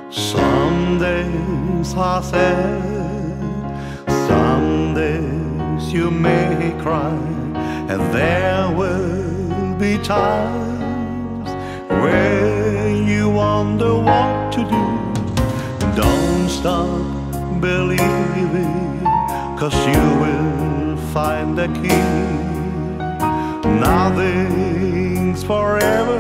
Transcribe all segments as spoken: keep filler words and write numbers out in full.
Some days are sad, some days you may cry, and there will be times where you wonder what to do. Don't stop believing, 'cause you will find the key. Nothing's forever,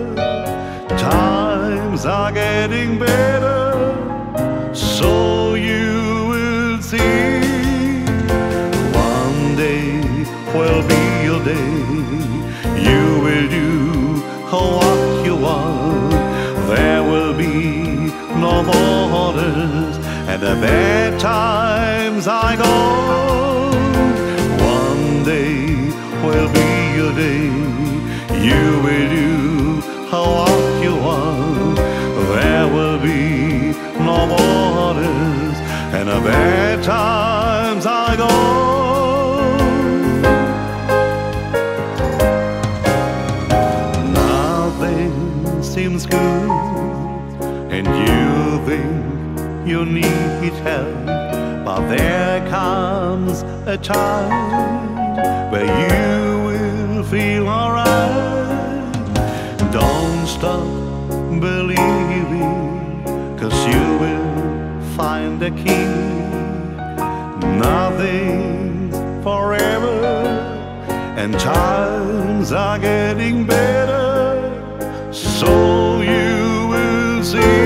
times are getting better, so you will see. One day will be your day, you will do what you want. There will be no borders, and the bad times are gone. One day will be your day, you will do what you want. There will be no borders, and the bad times are gone. Nothing seems good, and you think you need help, but there comes a time where you will feel alright. Don't stop believing, 'cause you will find the key. Nothing's forever, and times are getting better, so you will see.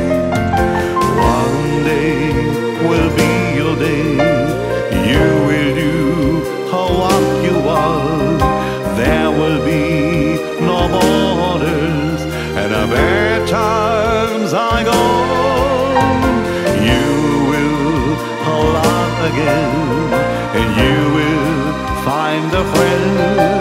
One day will be your day, you will do what you want. There will be no borders, and the bad times are gone. You will laugh again, and you will find a friend.